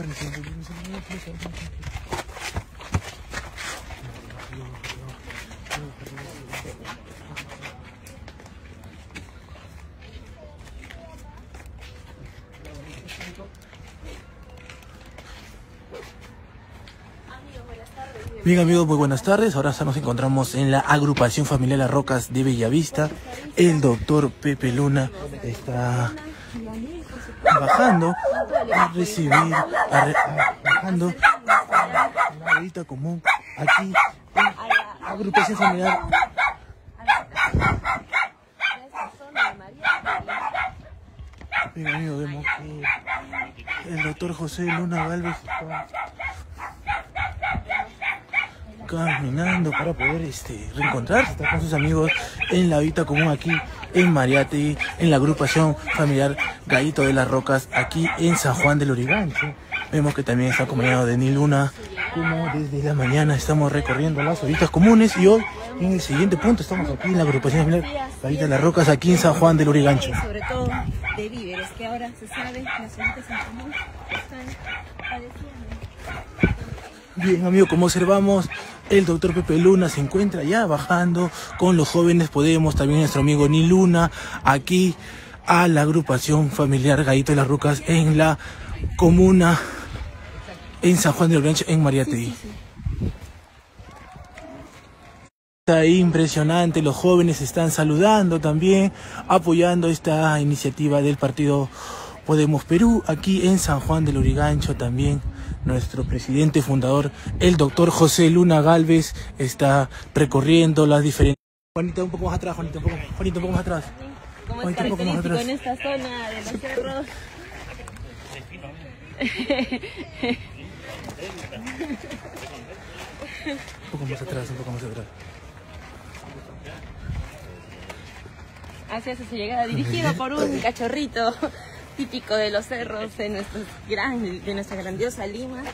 Bien amigos, muy buenas tardes. Ahora nos encontramos en la agrupación familiar Las Rocas de Bellavista. El doctor Pepe Luna está bajando a recibir, bajando una visita común aquí en la agrupación familiar. Bien amigos, vemos que el doctor José Luna Galvez está caminando para poder reencontrarse, está con sus amigos en la vida común aquí en Mariate, en la agrupación familiar Gallito de las Rocas aquí en San Juan del Lurigancho. Vemos que también está acompañado de Niluna, como desde la mañana estamos recorriendo las horitas comunes y hoy en el siguiente punto estamos aquí en la agrupación familiar Gallito de las Rocas aquí en San Juan del Lurigancho. Sobre todo de víveres, que ahora se sabe, las horitas en común están padeciendo. Bien amigos, como observamos, el doctor Pepe Luna se encuentra ya bajando con los jóvenes Podemos, también nuestro amigo Niluna, aquí a la agrupación familiar Gallito de las Rocas en la comuna en San Juan del Lurigancho, en Mariate. Está impresionante, los jóvenes están saludando también, apoyando esta iniciativa del partido Podemos Perú, aquí en San Juan del Lurigancho también. Nuestro presidente fundador, el doctor José Luna Galvez, está recorriendo las diferentes... Juanita, un poco más atrás, Juanita, Juanita, un poco más atrás. Como es característico en esta zona de los cerros. Un poco más atrás, un poco más atrás. Hacia eso se llega dirigido por un cachorrito típico de los cerros de nuestra grandiosa Lima.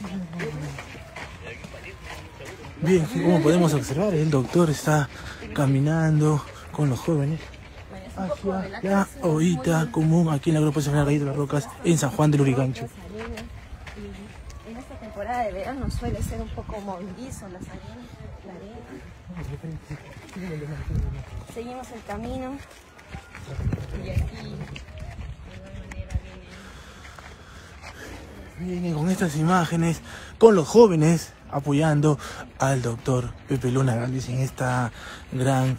Bien, como podemos observar, el doctor está caminando con los jóvenes hacia la horita común aquí en la agrupación de Gallito de las Rocas en San Juan del Lurigancho. En esta temporada de verano suele ser un poco movedizo las arenas, la arena. Seguimos el camino y aquí vienen con estas imágenes, con los jóvenes apoyando al doctor Pepe Luna Galvez en esta gran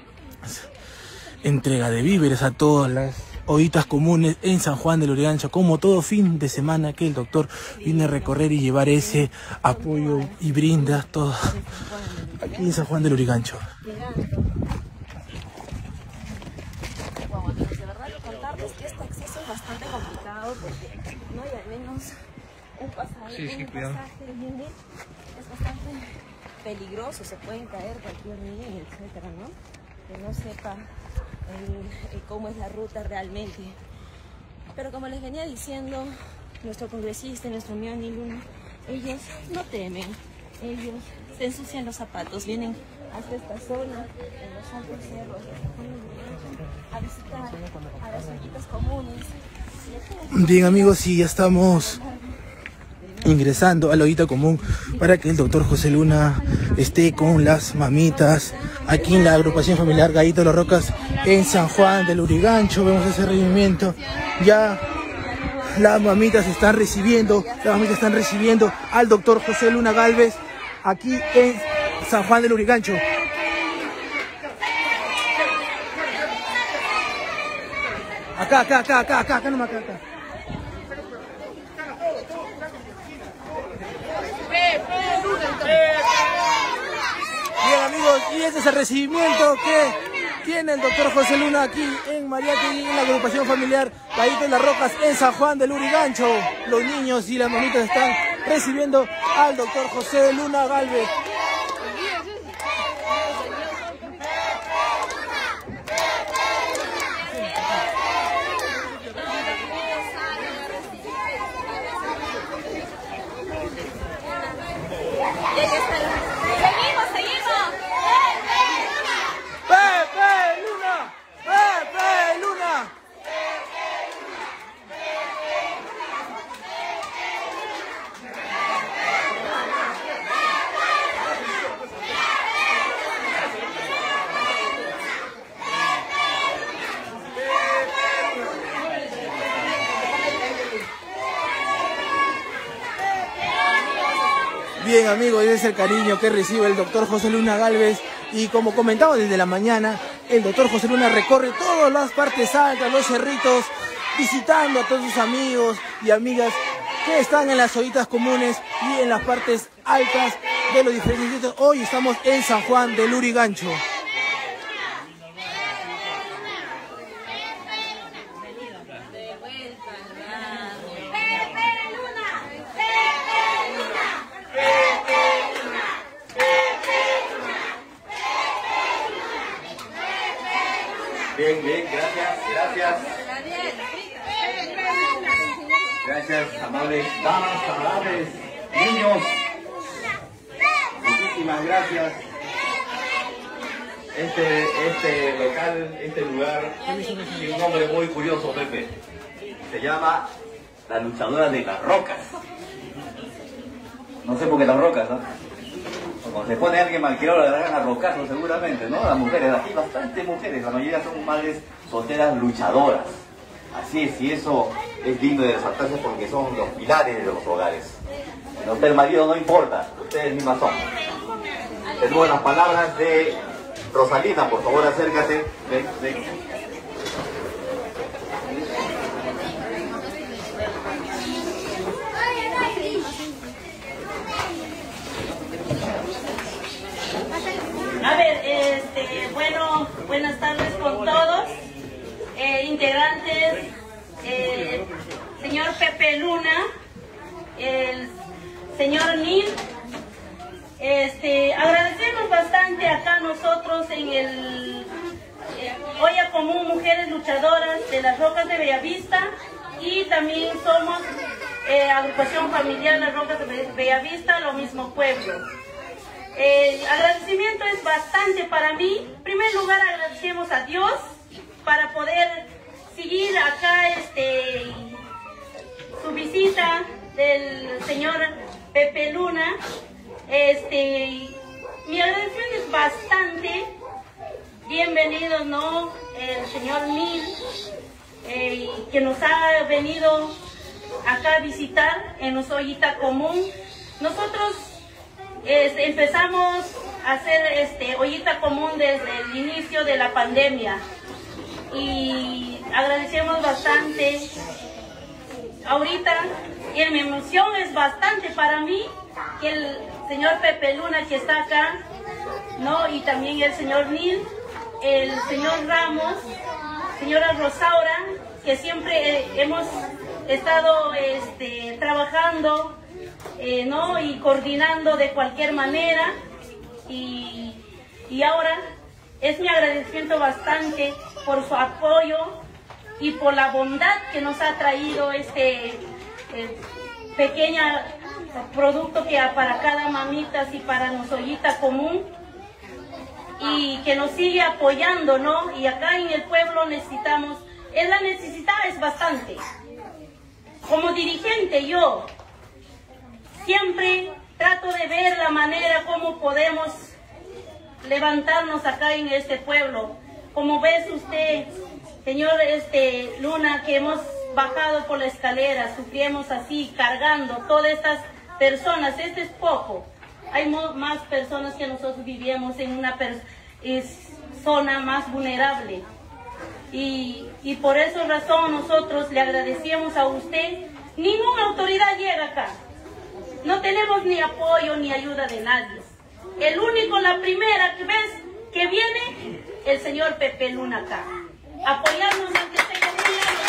entrega de víveres a todas las horitas comunes en San Juan del Lurigancho, como todo fin de semana que el doctor viene a recorrer y llevar ese apoyo y brinda todo aquí en San Juan del Lurigancho. Wow, amigos, de verdad contarles que este acceso es bastante complicado porque no hay al menos un pasaje, viene, es bastante peligroso, se pueden caer cualquier niño, etcétera, ¿no? Que no sepa cómo es la ruta realmente. Pero como les venía diciendo nuestro congresista, nuestro amigo Niluna, ellos no temen, ellos se ensucian los zapatos, vienen hasta esta zona, en los altos cerros, a visitar a las ollitas comunes. Bien amigos, sí, ya estamos ingresando a la horita común para que el doctor José Luna esté con las mamitas aquí en la agrupación familiar Gallito de las Rocas en San Juan del Lurigancho. Vemos ese recibimiento, ya las mamitas están recibiendo al doctor José Luna Galvez aquí en San Juan del Lurigancho. Acá nomás, acá. Bien amigos, y ese es el recibimiento que tiene el doctor José Luna aquí en Mariate, en la agrupación familiar Gallito de las Rocas en San Juan del Lurigancho. Los niños y las mamitas están recibiendo al doctor José Luna Galvez. Seguimos. ¡Pepe Luna! ¡Pepe Luna! Bien, amigos, ese es el cariño que recibe el doctor José Luna Gálvez. Y como comentamos desde la mañana, el doctor José Luna recorre todas las partes altas, los cerritos, visitando a todos sus amigos y amigas que están en las ollitas comunes y en las partes altas de los diferentes distritos. Hoy estamos en San Juan del Lurigancho. Bien, bien, gracias. Gracias, amables damas, amables niños. Muchísimas gracias. Este local, este lugar, tiene un nombre muy curioso, Pepe. Se llama La Luchadora de las Rocas. No sé por qué las rocas, ¿no? Cuando se pone alguien malcriado le agarran a rocazos seguramente, ¿no? Las mujeres, aquí bastantes mujeres, la mayoría son madres solteras luchadoras. Así es, y eso es digno de resaltarse porque son los pilares de los hogares. No, el marido no importa, ustedes mismas son. Tenemos las palabras de Rosalina, por favor acércate. Ven. A ver, bueno, buenas tardes con todos, integrantes, señor Pepe Luna, el señor Nil, agradecemos bastante acá nosotros en el Olla Común Mujeres Luchadoras de las Rocas de Bellavista, y también somos agrupación familiar Las Rocas de Bellavista, lo mismo pueblo. Agradecimiento es bastante para mí. En primer lugar, agradecemos a Dios para poder seguir acá su visita del señor Pepe Luna. Mi agradecimiento es bastante. Bienvenidos, ¿no? El señor Nil, que nos ha venido acá a visitar en nuestra ollita común. Nosotros empezamos a hacer ollita común desde el inicio de la pandemia y agradecemos bastante. Ahorita, y mi emoción es bastante para mí que el señor Pepe Luna, que está acá, ¿no? Y también el señor Nil, el señor Ramos, señora Rosaura, que siempre hemos estado trabajando, ¿no? Y coordinando de cualquier manera, y ahora es mi agradecimiento bastante por su apoyo y por la bondad que nos ha traído pequeño producto que para cada mamita y para nuestra ollita común, y que nos sigue apoyando, ¿no? Y acá en el pueblo necesitamos, la necesidad es bastante. Como dirigente yo siempre trato de ver la manera como podemos levantarnos acá en este pueblo. Como ves usted, señor Luna, que hemos bajado por la escalera, sufrimos así, cargando todas estas personas. Este es poco. Hay más personas que nosotros vivíamos en una zona más vulnerable. Y por esa razón nosotros le agradecemos a usted. Ninguna autoridad llega acá. No tenemos ni apoyo ni ayuda de nadie. El único, la primera que ves que viene, el señor Pepe Luna acá. Apoyarnos ante este gobierno.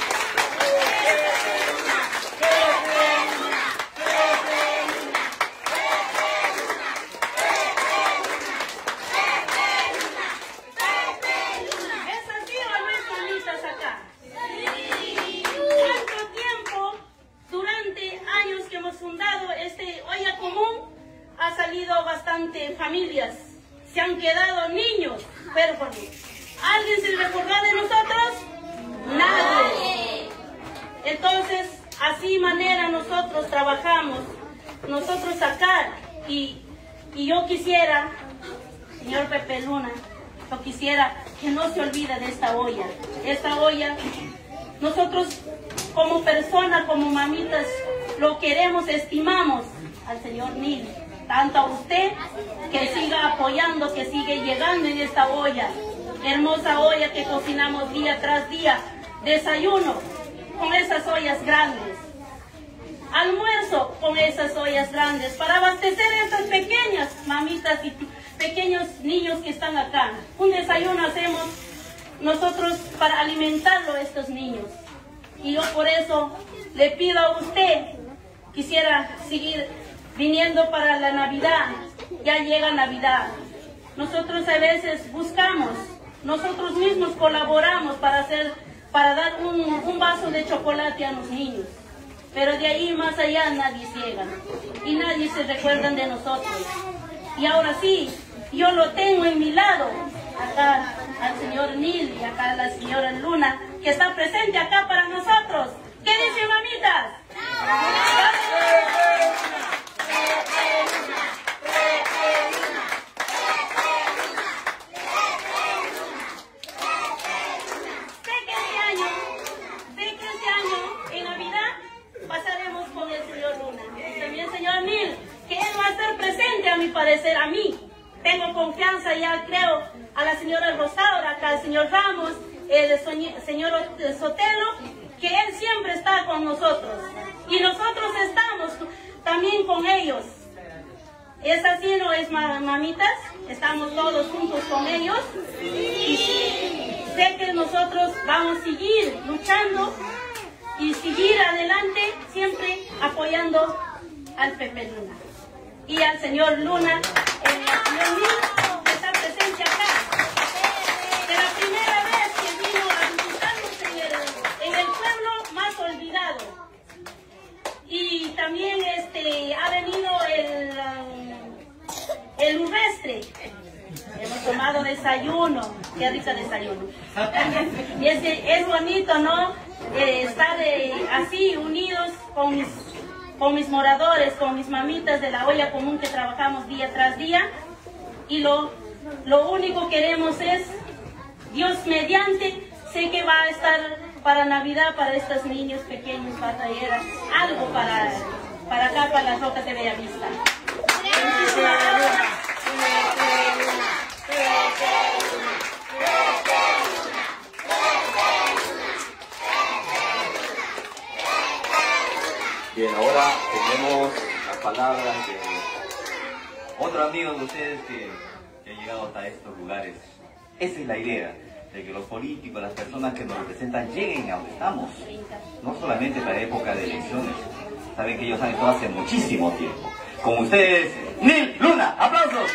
¿Es así o no es, mamitas, acá? ¿Cuánto tiempo, durante años que hemos fundado olla común, ha salido bastante familias? Se han quedado niños huérfanos. ¿Alguien se recordó de nosotros? Nadie. Entonces, así manera nosotros trabajamos, nosotros acá, y yo quisiera, señor Pepe Luna, yo quisiera que no se olvide de esta olla. Esta olla, nosotros como personas, como mamitas, lo queremos, estimamos al señor Nil, tanto a usted, que siga apoyando, que sigue llegando en esta olla, hermosa olla que cocinamos día tras día, desayuno con esas ollas grandes, almuerzo con esas ollas grandes, para abastecer a estas pequeñas mamitas y pequeños niños que están acá. Un desayuno hacemos nosotros para alimentarlo a estos niños. Y yo por eso le pido a usted, quisiera seguir viniendo para la Navidad. Ya llega Navidad. Nosotros a veces buscamos, nosotros mismos colaboramos para dar un vaso de chocolate a los niños. Pero de ahí más allá nadie llega y nadie se recuerda de nosotros. Y ahora sí, yo lo tengo en mi lado, acá al señor Nil y acá a la señora Luna, que está presente acá para nosotros. ¿Qué dicen, mamitas? Sé que este año, en Navidad, pasaremos con el señor Luna. Y también el señor Nil, que él va a estar presente, a mi parecer, a mí. Tengo confianza ya, creo, a la señora Rosaura, acá al señor Ramos, el señor Sotelo, que él siempre está con nosotros. Y nosotros estamos también con ellos. ¿Es así, no es, mamitas? Estamos todos juntos con ellos. Y sé que nosotros vamos a seguir luchando y seguir adelante, siempre apoyando al Pepe Luna. Y al señor Luna, el señor Nil, que está presente acá. De la primera vez que vino a visitarnos en el pueblo más olvidado. Y también ha venido el Urrestre. Hemos tomado desayuno. Qué rico desayuno. Y es bonito, ¿no? Estar así unidos con mis moradores, con mis mamitas de la olla común que trabajamos día tras día. Y lo único que queremos es, Dios mediante, sé que va a estar para Navidad, para estos niños pequeños, batalleras, algo para acá, para las rocas de Bellavista. Muchísimas gracias. Bien, ahora tenemos las palabras de otro amigo de ustedes que ha llegado hasta estos lugares. Esa es la idea, de que los políticos, las personas que nos representan lleguen a donde estamos. No solamente para época de elecciones. Saben que ellos han estado hace muchísimo tiempo. Con ustedes, Nil Luna. ¡Aplausos!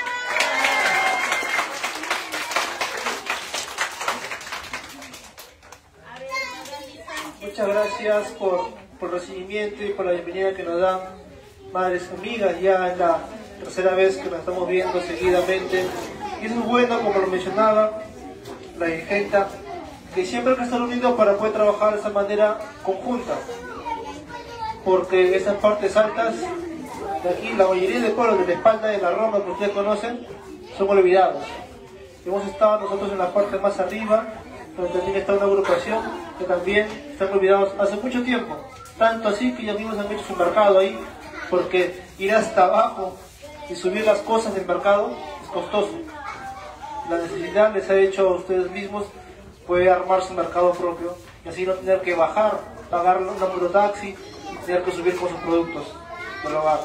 Muchas gracias por el recibimiento y por la bienvenida que nos dan, madres amigas. Ya es la tercera vez que nos estamos viendo seguidamente. Y eso es bueno, como lo mencionaba la dirigente, que siempre hay que estar unidos para poder trabajar de esa manera conjunta. Porque esas partes altas de aquí, la mayoría de pueblos de la espalda de la Roma que ustedes conocen, son olvidados. Hemos estado nosotros en la parte más arriba, donde también está una agrupación que también están olvidados hace mucho tiempo. Tanto así que ellos mismos han hecho su mercado ahí, porque ir hasta abajo y subir las cosas del mercado es costoso. La necesidad les ha hecho a ustedes mismos poder armar su mercado propio y así no tener que bajar, pagar un mototaxi y tener que subir con sus productos del hogar.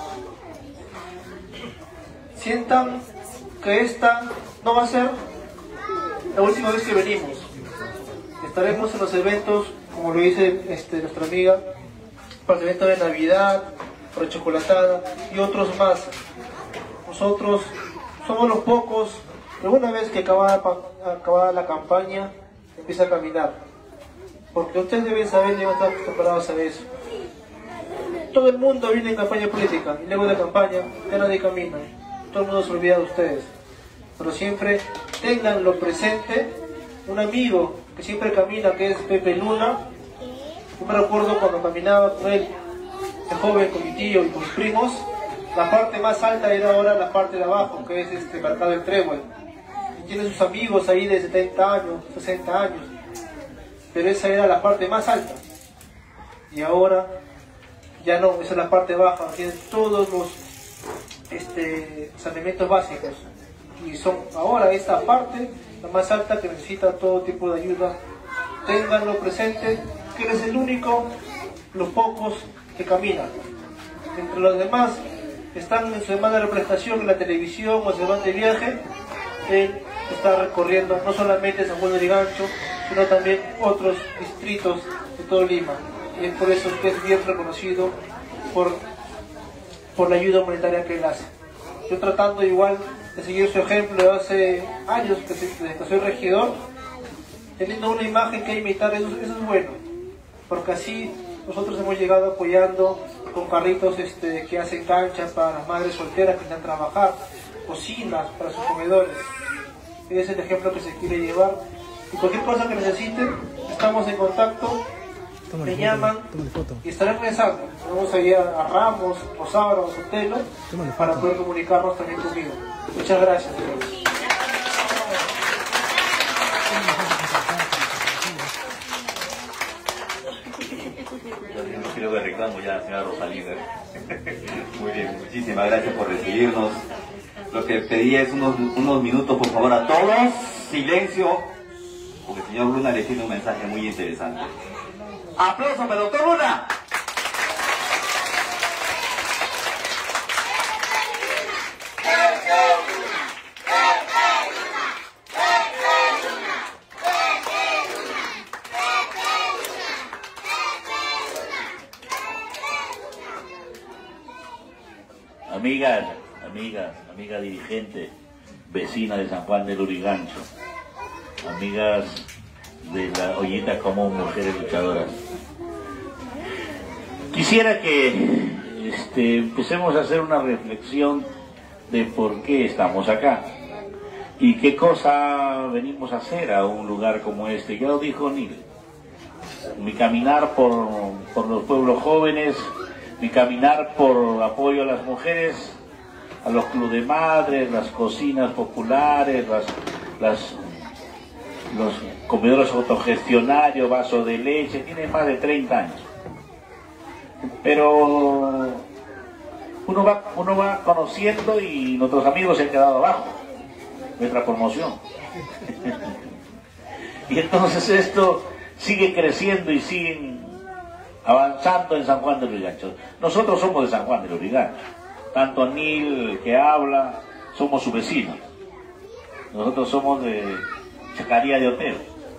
Sientan que esta no va a ser la última vez que venimos. Estaremos en los eventos, como lo dice nuestra amiga, para el evento de Navidad, para chocolatada y otros más. Nosotros somos los pocos que una vez que acabada la campaña empieza a caminar. Porque ustedes deben saber, deben estar acostumbrados a eso. Todo el mundo viene en campaña política y luego de campaña ya nadie camina. Todo el mundo se olvida de ustedes. Pero siempre tenganlo presente, un amigo que siempre camina, que es Pepe Luna. Yo me recuerdo cuando caminaba con él, de joven, con mi tío y con mis primos, la parte más alta era ahora la parte de abajo, que es este mercado del Trébol. Y tiene sus amigos ahí de 70 años, 60 años, pero esa era la parte más alta. Y ahora ya no, esa es la parte baja, tienen todos los saneamientos básicos. Y son ahora esta parte, la más alta, que necesita todo tipo de ayuda. Ténganlo presente, que eres el único, los pocos que caminan. Entre los demás están en su semana de prestación en la televisión o se van de viaje. Él está recorriendo no solamente San Juan de Lurigancho, sino también otros distritos de todo Lima. Y es por eso que es bien reconocido por la ayuda humanitaria que él hace. Yo tratando igual de seguir su ejemplo hace años desde que soy regidor, teniendo una imagen que imitar, eso es bueno, porque así nosotros hemos llegado apoyando con carritos que hacen canchas para las madres solteras que están a trabajar, cocinas para sus comedores. Ese es el ejemplo que se quiere llevar. Y cualquier cosa que necesiten, estamos en contacto, me llaman y estaré regresando. Vamos a ir a Ramos, Rosara o Sotelo para poder comunicarnos también conmigo. Muchas gracias. Creo que reclamo ya a la señora Rosalina. Muy bien, muchísimas gracias por recibirnos. Lo que pedía es unos minutos, por favor, a todos. Silencio, porque el señor Luna le tiene un mensaje muy interesante. ¡Aplausos para el doctor Luna! Amiga dirigente, vecina de San Juan de Lurigancho, amigas de la Ollita Común, mujeres luchadoras. Quisiera que empecemos a hacer una reflexión de por qué estamos acá y qué cosa venimos a hacer a un lugar como este. Ya lo dijo Nil, mi caminar por los pueblos jóvenes, mi caminar por apoyo a las mujeres, a los clubes de madres, las cocinas populares, los comedores autogestionarios, vasos de leche, tiene más de 30 años. Pero uno va conociendo y nuestros amigos se han quedado abajo, nuestra promoción. Y entonces esto sigue creciendo y siguen avanzando en San Juan de Lurigancho. Nosotros somos de San Juan de Lurigancho. Tanto Nil, que habla, somos sus vecinos. Nosotros somos de Chacaría de Otero,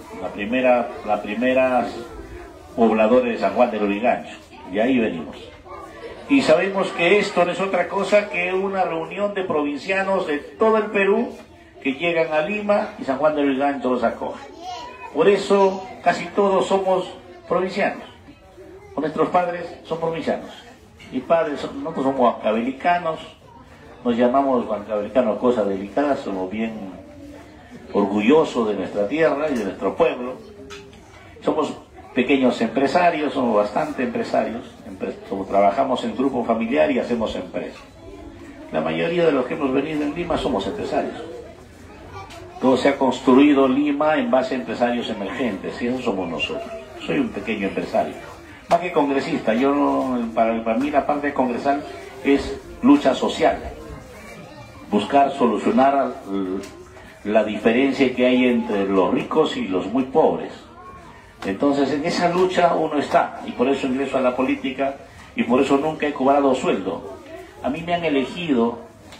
la primera pobladores de San Juan de Lurigancho. Y ahí venimos. Y sabemos que esto no es otra cosa que una reunión de provincianos de todo el Perú que llegan a Lima y San Juan de Lurigancho los acoge. Por eso casi todos somos provincianos. Nuestros padres son provincianos. Mis padres, nosotros somos huancavelicanos, nos llamamos huancavelicanos, cosas delicadas, somos bien orgullosos de nuestra tierra y de nuestro pueblo. Somos pequeños empresarios, somos bastante empresarios, trabajamos en grupo familiar y hacemos empresa. La mayoría de los que hemos venido en Lima somos empresarios. Todo se ha construido Lima en base a empresarios emergentes, y eso somos nosotros. Soy un pequeño empresario. Más que congresista, para mí la parte congresal es lucha social, buscar solucionar la diferencia que hay entre los ricos y los muy pobres. Entonces en esa lucha uno está, y por eso ingreso a la política, y por eso nunca he cobrado sueldo. A mí me han elegido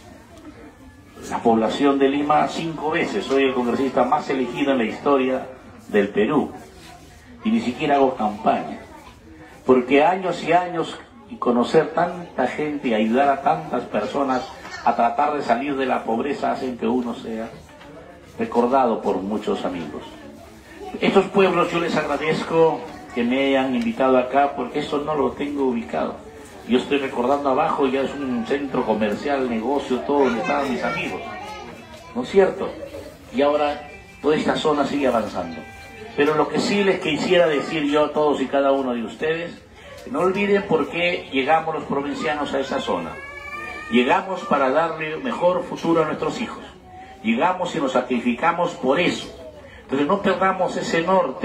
la población de Lima 5 veces, soy el congresista más elegido en la historia del Perú, y ni siquiera hago campaña. Porque años y años y conocer tanta gente y ayudar a tantas personas a tratar de salir de la pobreza hacen que uno sea recordado por muchos amigos. Estos pueblos yo les agradezco que me hayan invitado acá porque eso no lo tengo ubicado. Yo estoy recordando abajo, ya es un centro comercial, negocio, todo donde estaban mis amigos. ¿No es cierto? Y ahora toda esta zona sigue avanzando. Pero lo que sí les quisiera decir yo a todos y cada uno de ustedes, no olviden por qué llegamos los provincianos a esa zona. Llegamos para darle mejor futuro a nuestros hijos. Llegamos y nos sacrificamos por eso. Entonces no perdamos ese norte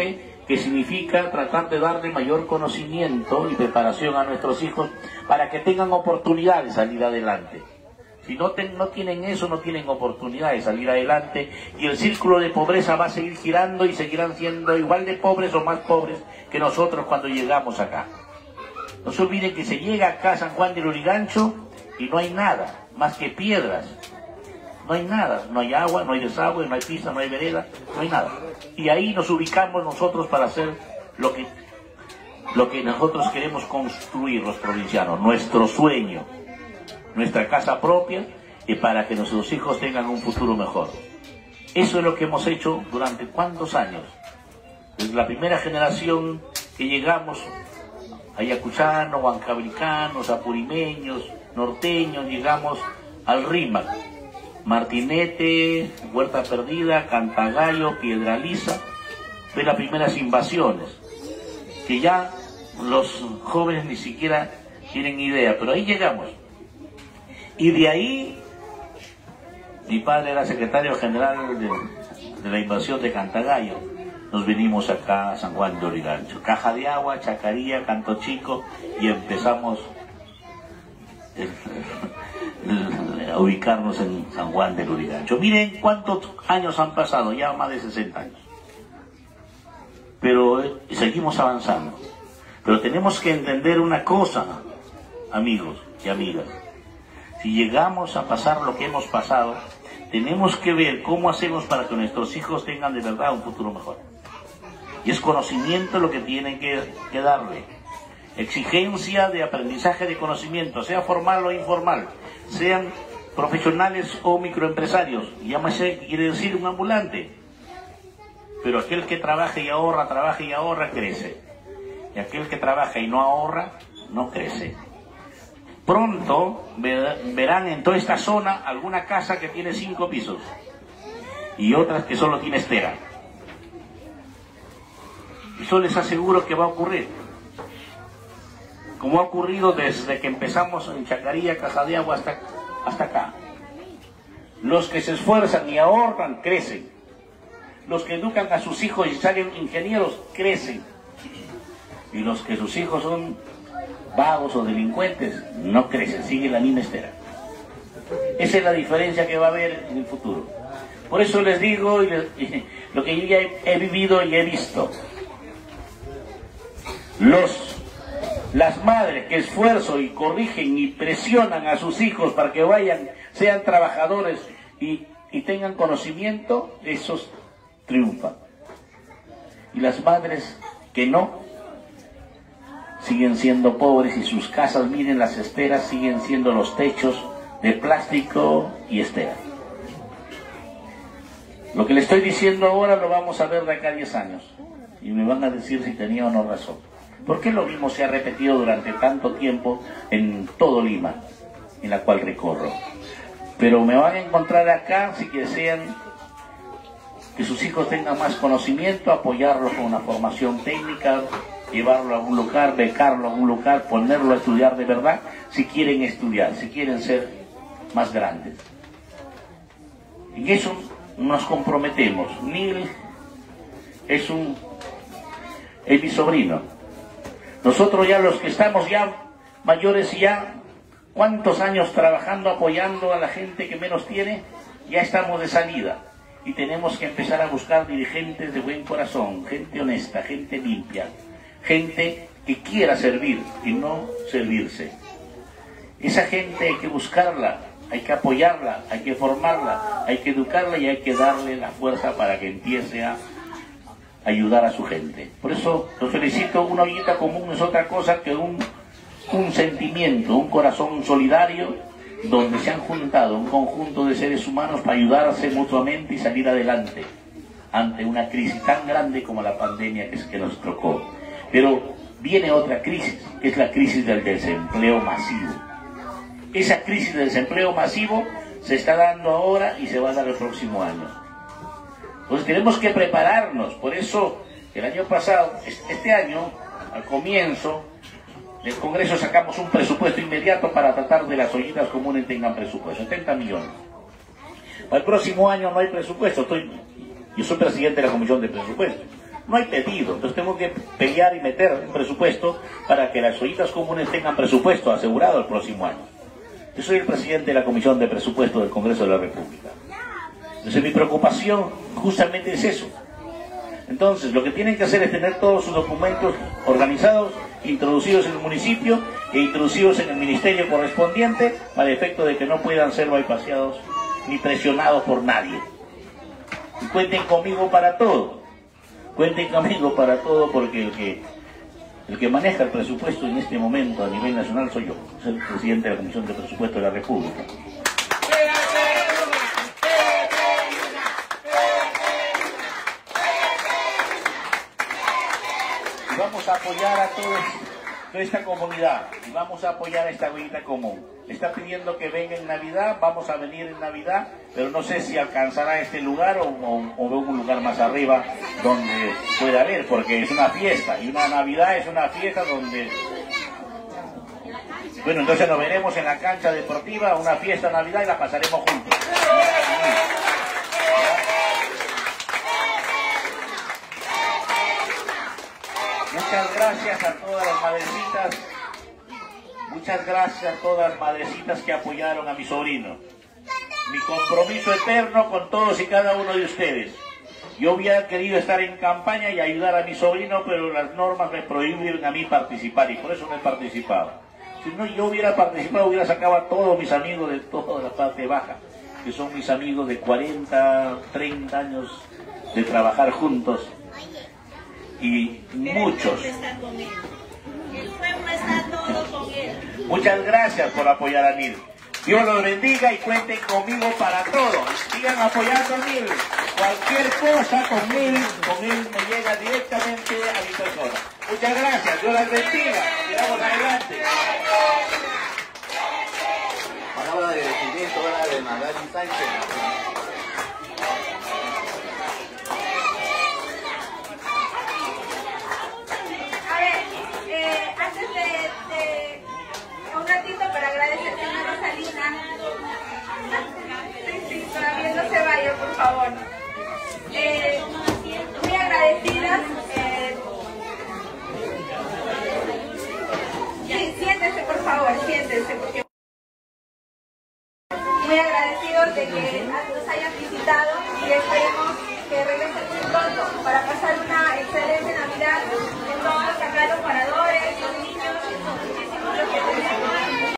que significa tratar de darle mayor conocimiento y preparación a nuestros hijos para que tengan oportunidad de salir adelante. Si no tienen eso, no tienen oportunidad de salir adelante, y el círculo de pobreza va a seguir girando y seguirán siendo igual de pobres o más pobres que nosotros cuando llegamos acá. No se olviden que se llega acá a San Juan del Lurigancho y no hay nada más que piedras. No hay nada, no hay agua, no hay desagüe, no hay pista, no hay vereda, no hay nada. Y ahí nos ubicamos nosotros para hacer lo que nosotros queremos construir los provincianos, nuestro sueño, nuestra casa propia, y para que nuestros hijos tengan un futuro mejor. Eso es lo que hemos hecho durante ¿cuántos años? Desde la primera generación que llegamos, ayacuchanos, huancabricanos, apurimeños, norteños, llegamos al Rímac, Martinete, Huerta Perdida, Cantagallo, Piedraliza, fue las primeras invasiones, que ya los jóvenes ni siquiera tienen idea, pero ahí llegamos. Y de ahí, mi padre era secretario general de la invasión de Cantagallo, nos venimos acá a San Juan de Lurigancho, Caja de Agua, Chacarilla, Canto Chico, y empezamos a ubicarnos en San Juan de Lurigancho. Miren cuántos años han pasado, ya más de 60 años. Pero seguimos avanzando. Pero tenemos que entender una cosa, amigos y amigas. Si llegamos a pasar lo que hemos pasado, tenemos que ver cómo hacemos para que nuestros hijos tengan de verdad un futuro mejor. Y es conocimiento lo que tienen que darle. Exigencia de aprendizaje de conocimiento, sea formal o informal, sean profesionales o microempresarios, llámese, quiere decir un ambulante. Pero aquel que trabaja y ahorra, crece. Y aquel que trabaja y no ahorra, no crece. Pronto verán en toda esta zona alguna casa que tiene 5 pisos y otras que solo tiene estera. Eso les aseguro que va a ocurrir. Como ha ocurrido desde que empezamos en Chacarilla, Caja de Agua hasta acá. Los que se esfuerzan y ahorran, crecen. Los que educan a sus hijos y salen ingenieros, crecen. Y los que sus hijos son vagos o delincuentes, no crecen, siguen la misma estera. Esa es la diferencia que va a haber en el futuro. Por eso les digo lo que yo ya he vivido y he visto. Las madres que esfuerzan y corrigen y presionan a sus hijos para que sean trabajadores y tengan conocimiento, esos triunfan. Y las madres que no, siguen siendo pobres, y sus casas, miren las esteras, siguen siendo los techos de plástico y estera. Lo que le estoy diciendo ahora lo vamos a ver de acá a 10 años y me van a decir si tenía o no razón. ¿Por qué lo mismo se ha repetido durante tanto tiempo en todo Lima, en la cual recorro? Pero me van a encontrar acá si desean que sus hijos tengan más conocimiento, apoyarlos con una formación técnica, llevarlo a algún lugar, becarlo a algún lugar, ponerlo a estudiar de verdad, si quieren estudiar, si quieren ser más grandes. En eso nos comprometemos. Neil es mi sobrino. Nosotros ya los que estamos ya mayores, ya cuántos años trabajando, apoyando a la gente que menos tiene, ya estamos de salida. Y tenemos que empezar a buscar dirigentes de buen corazón, gente honesta, gente limpia, gente que quiera servir y no servirse. Esa gente hay que buscarla, hay que apoyarla, hay que formarla, hay que educarla y hay que darle la fuerza para que empiece a ayudar a su gente. Por eso los felicito. Una ollita común es otra cosa que un sentimiento, un corazón solidario, donde se han juntado un conjunto de seres humanos para ayudarse mutuamente y salir adelante ante una crisis tan grande como la pandemia que nos tocó. Pero viene otra crisis, que es la crisis del desempleo masivo. Esa crisis del desempleo masivo se está dando ahora y se va a dar el próximo año. Entonces tenemos que prepararnos. Por eso el año pasado, este año, al comienzo del Congreso, sacamos un presupuesto inmediato para tratar de las ollitas comunes tengan presupuesto, 70 millones. Para el próximo año no hay presupuesto. Yo soy presidente de la Comisión de Presupuesto. No hay pedido, entonces tengo que pelear y meter un presupuesto para que las ollitas comunes tengan presupuesto asegurado el próximo año. Yo soy el presidente de la Comisión de Presupuesto del Congreso de la República. Entonces mi preocupación justamente es eso. Entonces lo que tienen que hacer es tener todos sus documentos organizados, introducidos en el municipio e introducidos en el ministerio correspondiente para el efecto de que no puedan ser bypaseados ni presionados por nadie. Y cuenten conmigo para todo. Cuenten conmigo para todo porque el que maneja el presupuesto en este momento a nivel nacional soy yo. Soy el presidente de la Comisión de Presupuesto de la República. Y vamos a apoyar a toda esta comunidad. Y vamos a apoyar a esta ollita común. Está pidiendo que venga en Navidad, vamos a venir en Navidad, pero no sé si alcanzará este lugar o un lugar más arriba donde pueda ver, porque es una fiesta, y una Navidad es una fiesta donde... Bueno, entonces nos veremos en la cancha deportiva, una fiesta de Navidad y la pasaremos juntos. Muchas gracias a todas las madrecitas. Muchas gracias a todas las madrecitas que apoyaron a mi sobrino. Mi compromiso eterno con todos y cada uno de ustedes. Yo hubiera querido estar en campaña y ayudar a mi sobrino, pero las normas me prohíben a mí participar y por eso no he participado. Si no yo hubiera participado, hubiera sacado a todos mis amigos de toda la parte baja, que son mis amigos de 40, 30 años de trabajar juntos. Y muchos. El pueblo está todo con él. Muchas gracias por apoyar a Nil. Dios los bendiga y cuenten conmigo para todo. Sigan apoyando a Nil. Cualquier cosa con él me llega directamente a mi persona. Muchas gracias. Dios las bendiga. Sigamos adelante. Palabra de agradecimiento ahora de Magali Sánchez.